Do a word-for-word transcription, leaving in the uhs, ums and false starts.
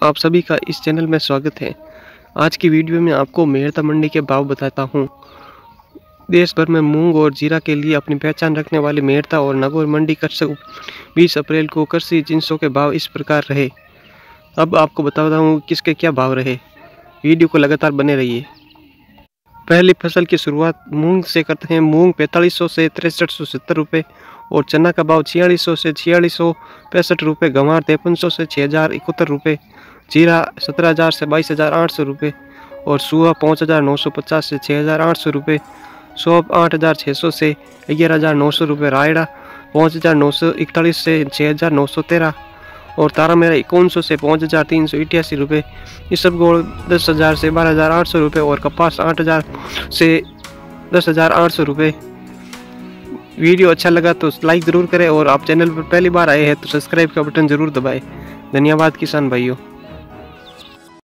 आप सभी का इस चैनल में स्वागत है। आज की वीडियो में आपको मेहरता मंडी के भाव बताता हूँ। देश भर में मूंग और जीरा के लिए अपनी पहचान रखने वाली मेहरता और नागौर मंडी कृषि बीस अप्रैल को कृषि जिनसों के भाव इस प्रकार रहे। अब आपको बताता हूँ किसके क्या भाव रहे। वीडियो को लगातार बने रहिए। पहली फसल की शुरुआत मूंग से करते हैं। मूंग पैंतालीस सौ से तिरसठ सौ सत्तर रुपये और चना का भाव छियालीस सौ से छियालीस सौ पैंसठ रुपये। गंवार तिरपन सौ से छः हज़ार इकहत्तर रुपये। जीरा सत्रह हज़ार से बाईस हज़ार आठ सौ रुपये और सुहा पाँच हज़ार नौ सौ पचास से छः हज़ार आठ सौ रुपये। सौंफ आठ हज़ार छः सौ से ग्यारह हज़ार नौ सौ रुपये। रायड़ा पाँच हज़ार नौ सौ इकतालीस से छः हज़ार नौ सौ तेरह और तारा मेरा इक्यावन सौ से पाँच हज़ार तीन सौ इक्यासी रुपये। इसबगोल दस हज़ार से बारह हज़ार आठ सौ रुपये और कपास आठ हज़ार से दस हज़ार आठ सौ रुपये। वीडियो अच्छा लगा तो लाइक ज़रूर करें और आप चैनल पर पहली बार आए हैं तो सब्सक्राइब का बटन ज़रूर दबाएं। धन्यवाद किसान भाइयों।